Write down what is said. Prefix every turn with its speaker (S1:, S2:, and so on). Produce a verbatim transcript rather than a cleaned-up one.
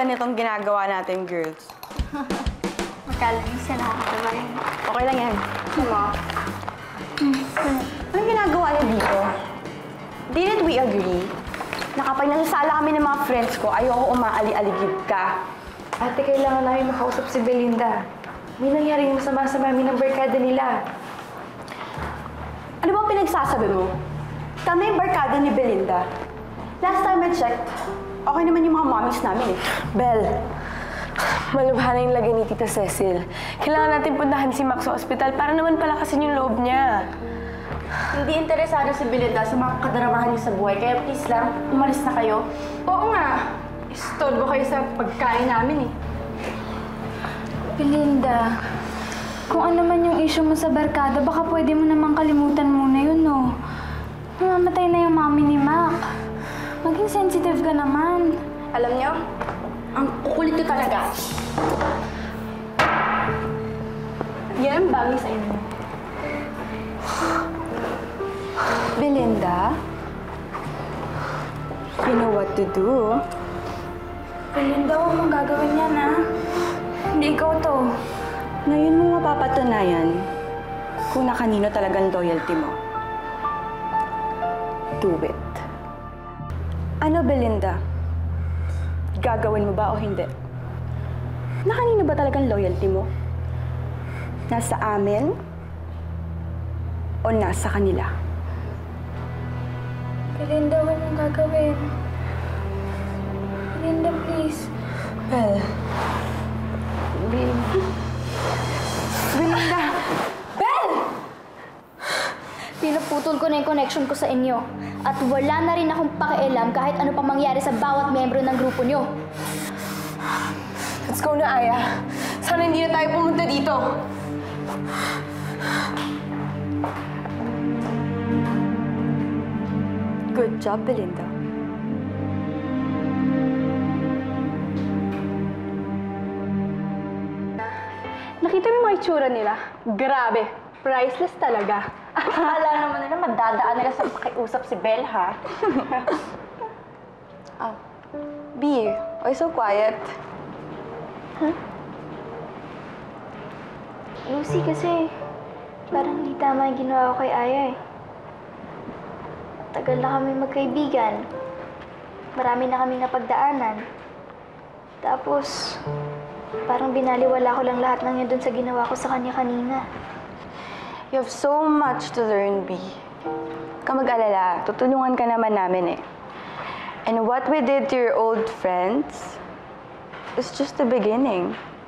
S1: naman itong ginagawa natin, girls.
S2: Magkala niyo siya nakakatawa yun.
S1: Okay lang yan. Diba? Anong ginagawa niyo dito? Didn't we agree na kapag nasasala kami ng mga friends ko, ayoko umaali-aligid ka?
S3: Ate, kailangan namin makausap si Belinda. May nangyaring masama sa mami ng barkada nila.
S1: Ano bang pinagsasabi mo? Kami yung barkada ni Belinda. Last time I checked, okay naman yung mga mommies namin eh.
S3: Bel, malubha na yung lagay ni Tita Cecil. Kailangan natin puntahan si Max sa ospital para naman palakasin yung loob niya.
S1: Hindi interesado si Belinda sa mga kadaramahan niyo sa buhay, kaya please lang, umalis na kayo.
S2: Oo nga. Istolbo kayo sa pagkain namin eh. Belinda, kung ano man yung issue mo sa barkada, baka pwede mo namang kalimutan muna yun, no? Namamatay na yung mami ni Mac. Maging sensitive ka naman.
S1: Alam niyo, ang kukulit ko talaga. Yan ang bagay sa inyo. Belinda, you know what to do.
S2: Belinda, huwag mong gagawin yan, ha? Hindi ikaw to.
S1: Ngayon mo mapapatunayan kung na kanino talagang loyalty mo. Do it. Ano, Belinda? Gagawin mo ba o hindi? Na kanino ba talagang loyalty mo? Nasa amin? O nasa kanila?
S2: Belinda, huwag mong gagawin. Belinda, please.
S3: Bel,
S1: Belinda!
S2: Bel! Pinaputol ko na yung connection ko sa inyo. At wala na rin akong pakialam kahit ano pa mangyari sa bawat miyembro ng grupo nyo.
S3: let's go na, Aya. Sana hindi na tayo pumunta dito.
S1: Good job, Belinda. Nakita mo yung mga itsura nila? Grabe! Priceless talaga. Akala naman nila madadaan nila sa pakiusap si Belle, ha? Oh. B, why so quiet?
S2: Huh? Lucy, kasi parang hindi tama yung ginawa ko kay Aya eh. Tagal na kami magkaibigan. Marami na kami napagdaanan. Tapos, parang binaliwala ko lang lahat ng yun dun sa ginawa ko sa kanya kanina.
S1: You have so much to learn, B. Huwag ka mag-alala. Tutulungan ka naman namin eh. And what we did to your old friends is just the beginning.